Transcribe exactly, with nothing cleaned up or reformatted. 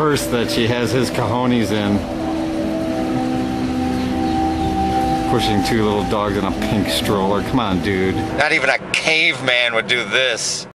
purse that she has his cojones in. Pushing two little dogs in a pink stroller. Come on, dude. Not even a caveman would do this.